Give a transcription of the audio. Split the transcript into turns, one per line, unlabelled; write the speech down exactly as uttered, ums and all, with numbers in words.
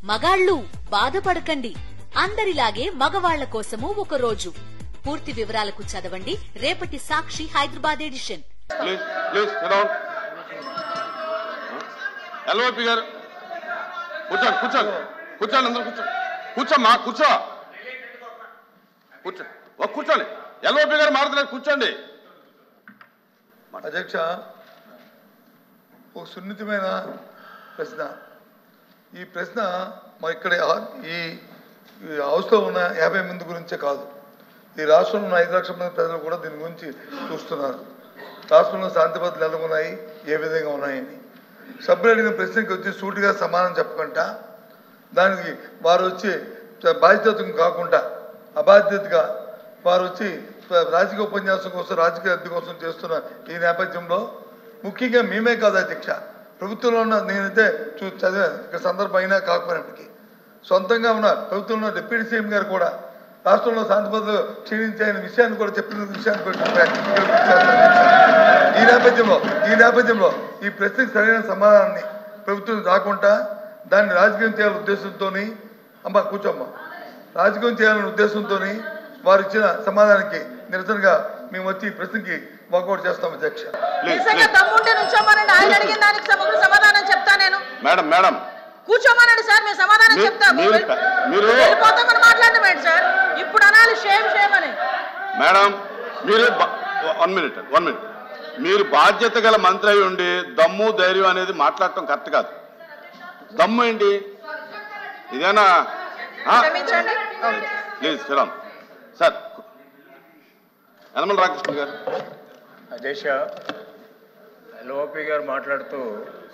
మగాళ్ళు బాధపడకండి, అందరిలాగే మగవాళ్ల కోసము ఒక రోజు. పూర్తి వివరాలకు చదవండి రేపటి సాక్షి హైదరాబాద్ ఎడిషన్.
ఎల్ఓపి గారు కూర్చోండి, కూర్చోండి, కూర్చోండి, అందరూ కూర్చోండి, కూర్చోమ్మా, కూర్చో, కూర్చో, కూర్చోండి. ఎల్ఓపి గారు మారుతున్నారు, కూర్చోండి.
అధ్యక్ష, ఒక సున్నితమైన ప్రశ్న. ఈ ప్రశ్న మా ఇక్కడ ఈ హౌస్లో ఉన్న యాభై మంది గురించే కాదు, ఈ రాష్ట్రంలో ఉన్న ఐదు లక్షల మంది ప్రజలు కూడా దీని గురించి చూస్తున్నారు. రాష్ట్రంలో శాంతి భద్రతలు ఎలా ఉన్నాయి, ఏ విధంగా ఉన్నాయని. సభ్యులు అడిగిన ప్రశ్నకి వచ్చి సూటిగా సమాధానం చెప్పకుండా దానికి వారు వచ్చి బాధ్యతకు కాకుండా అబాధ్యతగా వారు వచ్చి రాజకీయ ఉపన్యాసం కోసం, రాజకీయ అద్దె కోసం చేస్తున్న ఈ నేపథ్యంలో ముఖ్యంగా మేమే కాదు అధ్యక్ష, ప్రభుత్వంలో ఉన్న నేనైతే చూ చదివా ఇక సందర్భం అయినా కాకపోయినప్పటికీ సొంతంగా ఉన్న ప్రభుత్వంలో డిప్యూటీ సీఎం గారు కూడా రాష్ట్రంలో శాంతి భద్రతలు క్షీణించాయనే విషయాన్ని కూడా చెప్పిన విషయాన్ని కూడా ఈ నేపథ్యంలో ఈ నేపథ్యంలో ఈ ప్రశ్నకు సరైన సమాధానాన్ని ప్రభుత్వం రాకుండా దాన్ని రాజకీయం చేయాలనే ఉద్దేశంతో అమ్మ కూర్చోమ్మ రాజకీయం చేయాలనే ఉద్దేశంతో వారు ఇచ్చిన సమాధానానికి నిరసనగా మేము వచ్చి ఈ ప్రశ్నకి వాకౌట్ చేస్తాం అధ్యక్ష.
సమాధానం చెప్తా నేను.
మేడం మేడం
కూర్చోమనండి సార్, మేము సమాధానం చెప్తాము. వెళ్ళిపోతామని మాట్లాడమేంటి సార్, ఇప్పుడు అనాలి షేమ్ షేమ్ అని.
మేడం మీరు వన్ మినిట్ వన్ మినిట్ మీరు బాధ్యత గల మంత్రి అయి ఉండి దమ్ము ధైర్యం అనేది మాట్లాడటం కరెక్ట్ కాదు. దమ్ము ఏంటి ఇదేనా? Please Sriram sir. యనమల రామకృష్ణ గారు.
అధ్యక్ష, ఎల్ఓపి గారు మాట్లాడుతూ